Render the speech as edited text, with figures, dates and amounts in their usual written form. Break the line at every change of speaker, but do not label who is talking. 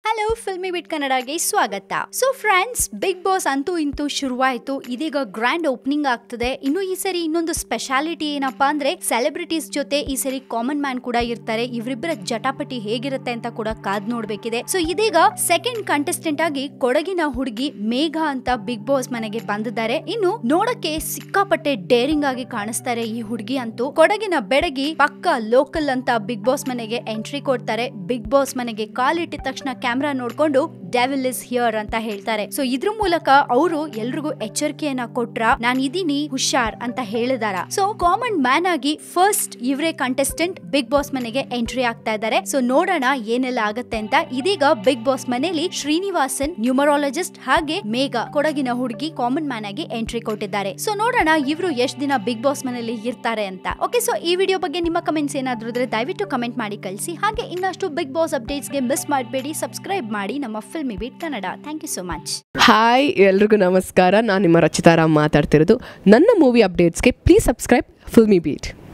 Hello ಫಿಲ್ಮಿಬಿಟ್ ಕನ್ನಡಗೆ ಸ್ವಾಗತ. So friends, big boss ಅಂತೂ ಇಂತೂ ಶುರುವಾಯಿತು. ಇದೀಗ ಗ್ರ್ಯಾಂಡ್ ಓಪನಿಂಗ್ ಆಗ್ತದೆ. ಇನ್ನು ಈ ಸರಿ ಇನ್ನೊಂದು ಸ್ಪೆಷಾಲಿಟಿ ಏನಪ್ಪಾ ಅಂದ್ರೆ ಸೆಲೆಬ್ರಿಟೀಸ್ ಜೊತೆ ಈ ಸರಿ ಕಾಮನ್ ಮ್ಯಾನ್ ಕೂಡ ಇರ್ತಾರೆ. ಇವರಿಬ್ಬರ ಜಟಾಪಟಿ ಹೇಗಿರುತ್ತೆ ಅಂತ ಕೂಡ ಕಾದ್ ನೋಡ್ಬೇಕಿದೆ. ಸೊ ಇದೀಗ ಸೆಕೆಂಡ್ ಕಂಟೆಸ್ಟೆಂಟ್ ಆಗಿ ಕೊಡಗಿನ ಹುಡುಗಿ ಮೇಘ ಅಂತ ಬಿಗ್ ಬಾಸ್ ಮನೆಗೆ ಬಂದಿದ್ದಾರೆ. ಇನ್ನು ನೋಡಕ್ಕೆ ಸಿಕ್ಕಾಪಟ್ಟೆ ಡೇರಿಂಗ್ ಆಗಿ ಕಾಣಿಸ್ತಾರೆ ಈ ಹುಡುಗಿ ಅಂತೂ. ಕೊಡಗಿನ ಬೆಡಗಿ ಪಕ್ಕ ಲೋಕಲ್ ಅಂತ ಬಿಗ್ ಬಾಸ್ ಮನೆಗೆ ಎಂಟ್ರಿ ಕೊಡ್ತಾರೆ. ಬಿಗ್ ಬಾಸ್ ಮನೆಗೆ ಕಾಲಿಟ್ಟಿದ ತಕ್ಷಣ ಕ್ಯಾಮ್ರಾ ನೋಡ್ಕೊಂಡು ಡೆವಿಲ್ ಇಸ್ ಹಿಯರ್ ಅಂತ ಹೇಳ್ತಾರೆ. ಸೊ ಇದ್ರ ಮೂಲಕ ಅವರು ಎಲ್ರಿಗೂ ಎಚ್ಚರಿಕೆಯನ್ನ ಕೊಟ್ರ, ನಾನು ಇದೀನಿ ಹುಷಾರ್ ಅಂತ ಹೇಳಿದಾರ. ಸೊ ಕಾಮನ್ ಮ್ಯಾನ್ ಆಗಿ ಫಸ್ಟ್ ಇವರೇ ಕಂಟೆಸ್ಟೆಂಟ್ ಬಿಗ್ ಬಾಸ್ ಮನೆಗೆ ಎಂಟ್ರಿ ಆಗ್ತಾ ಇದ್ದಾರೆ. ಸೊ ನೋಡೋಣ ಏನೆಲ್ಲ ಆಗತ್ತೆ ಅಂತ. ಇದೀಗ ಬಿಗ್ ಬಾಸ್ ಮನೆಯಲ್ಲಿ ಶ್ರೀನಿವಾಸನ್ ನ್ಯೂಮರಾಲಜಿಸ್ಟ್ ಹಾಗೆ ಮೇಘ ಕೊಡಗಿನ ಹುಡುಗಿ ಕಾಮನ್ ಮ್ಯಾನ್ ಆಗಿ ಎಂಟ್ರಿ ಕೊಟ್ಟಿದ್ದಾರೆ. ಸೊ ನೋಡೋಣ ಇವರು ಎಷ್ಟು ದಿನ ಬಿಗ್ ಬಾಸ್ ಮನೆಯಲ್ಲಿ ಇರ್ತಾರೆ ಅಂತ. ಓಕೆ, ಸೊ ಈ ವಿಡಿಯೋ ಬಗ್ಗೆ ನಿಮ್ಮ ಕಮೆಂಟ್ಸ್ ಏನಾದ್ರು ಇದ್ರೆ ದಯವಿಟ್ಟು ಕಮೆಂಟ್ ಮಾಡಿ ಕಳಿಸಿ. ಹಾಗೆ ಇನ್ನಷ್ಟು ಬಿಗ್ ಬಾಸ್ ಅಪ್ಡೇಟ್ಸ್ ಗೆ ಮಿಸ್ ಮಾಡಬೇಡಿ, ಸಬ್ಸ್ಕ್ರೈಬ್ ಮಾಡಿ ನಮ್ಮ Filmibeat Kannada. Thank you so much.
Hi, ಎಲ್ರಿಗೂ ನಮಸ್ಕಾರ. ನಾನು ನಿಮ್ಮ ರಚಿತಾರಾಮ್ ಮಾತಾಡ್ತಿರೋದು. ನನ್ನ ಮೂವಿ ಅಪ್ಡೇಟ್ಸ್ಗೆ ಪ್ಲೀಸ್ ಸಬ್ಸ್ಕ್ರೈಬ್ ಫಿಲ್ಮಿಬೀಟ್.